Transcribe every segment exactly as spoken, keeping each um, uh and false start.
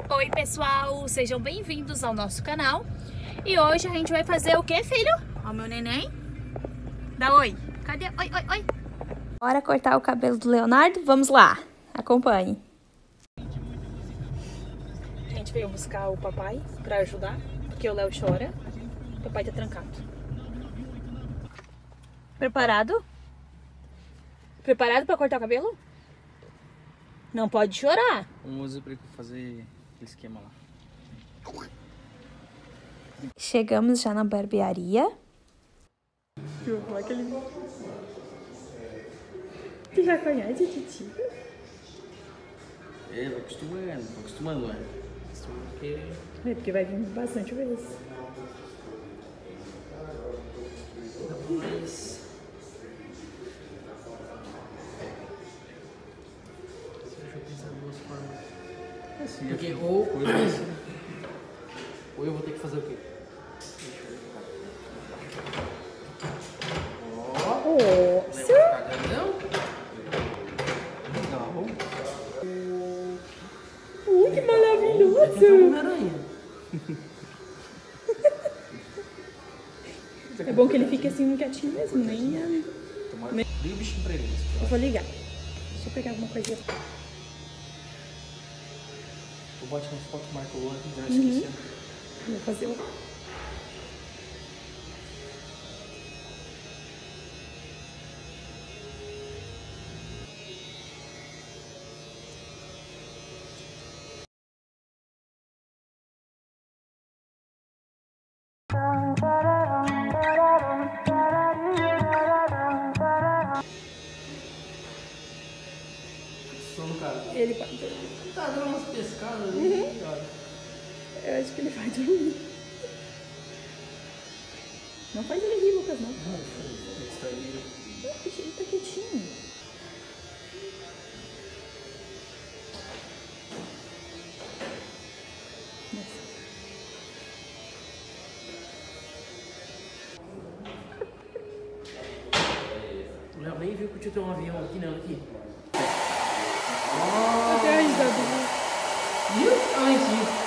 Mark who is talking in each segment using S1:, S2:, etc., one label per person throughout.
S1: Oi pessoal, sejam bem-vindos ao nosso canal. E hoje a gente vai fazer o que, filho? Ó, meu neném. Dá oi. Cadê? Oi, oi, oi. Bora cortar o cabelo do Leonardo? Vamos lá, acompanhe. A gente veio buscar o papai pra ajudar, porque o Léo chora. O papai tá trancado. Preparado? Preparado pra cortar o cabelo? Não pode chorar.
S2: Vamos pra fazer aquele esquema lá.
S1: Chegamos já na barbearia.
S3: Como é que ele... Tu já conhece a Titi?
S2: É, vai acostumando, vai acostumando, né? Porque...
S3: É, porque vai vir bastante vezes.
S2: Mas... Deixa eu pensar duas formas. Assim, porque ou... ou eu vou ter que fazer o quê?
S3: Nossa!
S2: Não? Não.
S3: Ui, que maravilhoso! É bom que ele fique assim quietinho mesmo, nem...
S2: Liga o bichinho pra ele.
S3: Eu vou ligar. Deixa eu pegar alguma coisa.
S2: Eu boto uma foto do Marco Luan, já
S3: Uhum.
S2: esqueci.
S3: Vou fazer o...
S2: Sono, cara.
S3: Ele vai dormir.
S2: Tá dando umas pescadas ali,
S3: Uhum.
S2: olha.
S3: Eu acho que ele vai dormir. Não faz ele rir, Lucas, não.
S2: Não, distraído.
S3: Não, deixa ele tá quietinho. Nossa.
S2: O Léo nem viu que o tio tem um avião aqui, não, aqui.
S3: Até a risada.
S2: Viu? Olha lá em cima.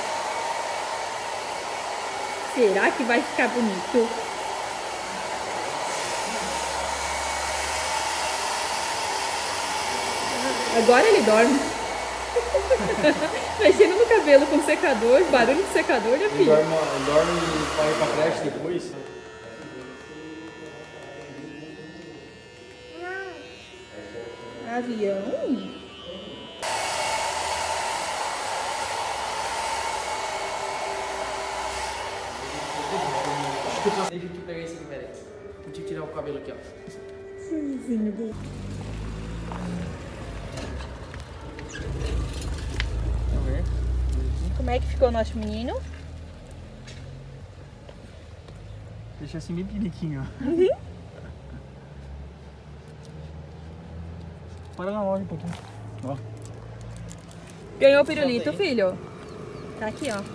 S3: Será que vai ficar bonito? Agora ele dorme. Mexendo no cabelo com secador, barulho de secador, né,
S2: Ele
S3: filho?
S2: dorme, ele dorme e vai pra creche depois.
S3: Avião?
S2: Deixa eu te pegar esse aqui, peraí. Deixa eu tirar o cabelo aqui, ó.
S3: Sorrisinho dele.
S2: Vamos ver.
S3: Como é que ficou o nosso menino?
S2: Deixa assim bem pequenininho, ó.
S3: Uhum.
S2: Para na loja um pouquinho. Ó.
S3: Ganhou o pirulito, filho? Tá aqui, ó.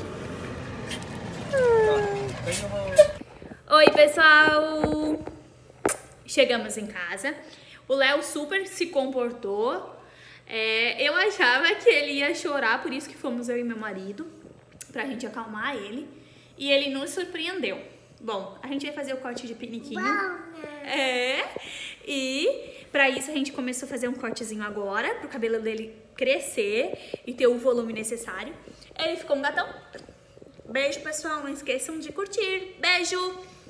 S1: Oi pessoal! Chegamos em casa. O Léo super se comportou. É, eu achava que ele ia chorar, por isso que fomos eu e meu marido, pra gente acalmar ele. E ele nos surpreendeu. Bom, a gente vai fazer o corte de piniquinho. É. E pra isso a gente começou a fazer um cortezinho agora, pro cabelo dele crescer e ter o volume necessário. Ele ficou um gatão. Beijo, pessoal. Não esqueçam de curtir. Beijo!